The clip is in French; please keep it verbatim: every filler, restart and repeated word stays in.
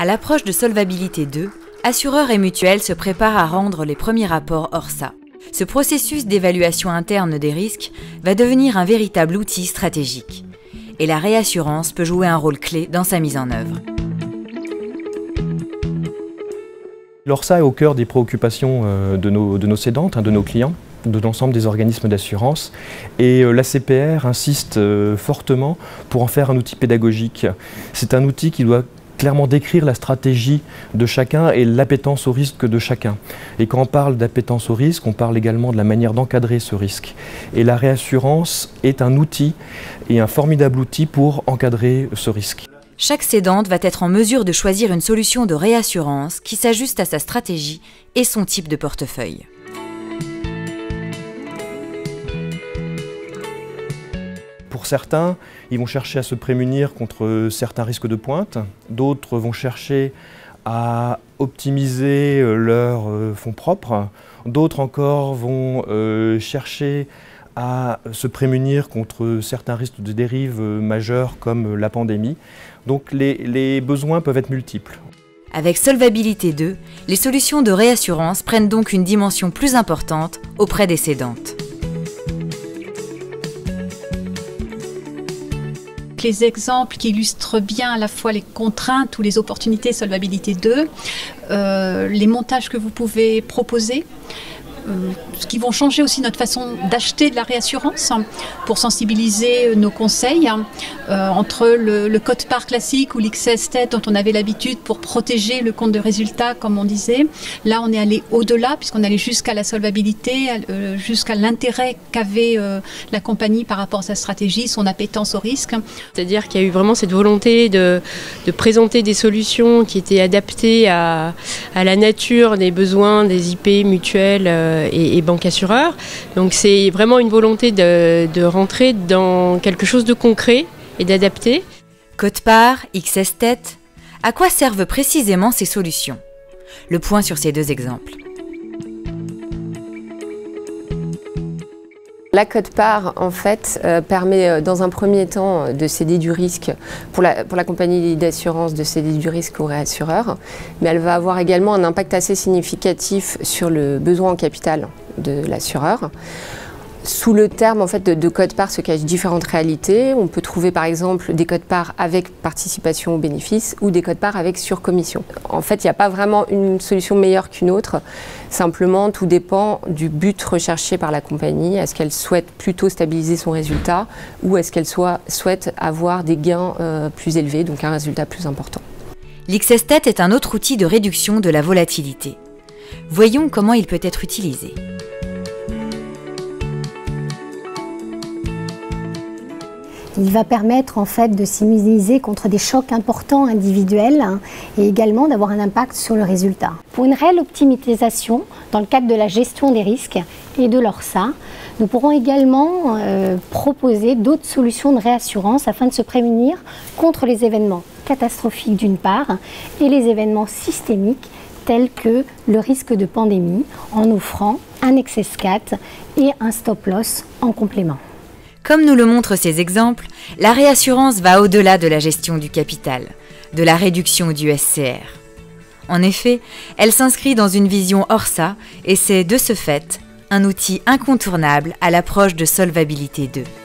À l'approche de Solvabilité deux, assureurs et mutuelles se préparent à rendre les premiers rapports Orsa. Ce processus d'évaluation interne des risques va devenir un véritable outil stratégique. Et la réassurance peut jouer un rôle clé dans sa mise en œuvre. L'Orsa est au cœur des préoccupations de nos, de nos cédantes, de nos clients, de l'ensemble des organismes d'assurance. Et l'A C P R insiste fortement pour en faire un outil pédagogique. C'est un outil qui doit clairement décrire la stratégie de chacun et l'appétence au risque de chacun. Et quand on parle d'appétence au risque, on parle également de la manière d'encadrer ce risque. Et la réassurance est un outil et un formidable outil pour encadrer ce risque. Chaque cédante va être en mesure de choisir une solution de réassurance qui s'ajuste à sa stratégie et son type de portefeuille. Pour certains, ils vont chercher à se prémunir contre certains risques de pointe. D'autres vont chercher à optimiser leurs fonds propres. D'autres encore vont euh, chercher à se prémunir contre certains risques de dérive majeurs comme la pandémie. Donc les, les besoins peuvent être multiples. Avec Solvabilité deux, les solutions de réassurance prennent donc une dimension plus importante auprès des cédantes. Les exemples qui illustrent bien à la fois les contraintes ou les opportunités Solvabilité deux, euh, les montages que vous pouvez proposer, euh, qui vont changer aussi notre façon d'acheter de la réassurance pour sensibiliser nos conseils euh, entre le, le code-part classique ou l'X S T dont on avait l'habitude pour protéger le compte de résultat, comme on disait. Là, on est allé au-delà puisqu'on est allé jusqu'à la solvabilité, euh, jusqu'à l'intérêt qu'avait euh, la compagnie par rapport à sa stratégie, son appétence au risque. C'est-à-dire qu'il y a eu vraiment cette volonté de, de présenter des solutions qui étaient adaptées à, à la nature des besoins des I P mutuelles euh, et, et banques assureurs. Donc c'est vraiment une volonté de, de rentrer dans quelque chose de concret et d'adapter. Code-part, X S T, à quoi servent précisément ces solutions? Le point sur ces deux exemples. La code-part, en fait, euh, permet dans un premier temps de céder du risque, pour la, pour la compagnie d'assurance, de céder du risque au réassureur, mais elle va avoir également un impact assez significatif sur le besoin en capital de l'assureur. Sous le terme en fait, de, de code-part se cachent différentes réalités. On peut trouver par exemple des codes-part avec participation aux bénéfices ou des codes-part avec surcommission. En fait, il n'y a pas vraiment une solution meilleure qu'une autre. Simplement, tout dépend du but recherché par la compagnie. Est-ce qu'elle souhaite plutôt stabiliser son résultat ou est-ce qu'elle soit, souhaite avoir des gains euh, plus élevés, donc un résultat plus important. L'X S T est un autre outil de réduction de la volatilité. Voyons comment il peut être utilisé. Il va permettre en fait de s'immuniser contre des chocs importants individuels hein, et également d'avoir un impact sur le résultat. Pour une réelle optimisation dans le cadre de la gestion des risques et de l'Orsa, nous pourrons également euh, proposer d'autres solutions de réassurance afin de se prémunir contre les événements catastrophiques d'une part et les événements systémiques tels que le risque de pandémie en offrant un X S quatre et un stop-loss en complément. Comme nous le montrent ces exemples, la réassurance va au-delà de la gestion du capital, de la réduction du S C R. En effet, elle s'inscrit dans une vision Orsa et c'est de ce fait un outil incontournable à l'approche de Solvabilité deux.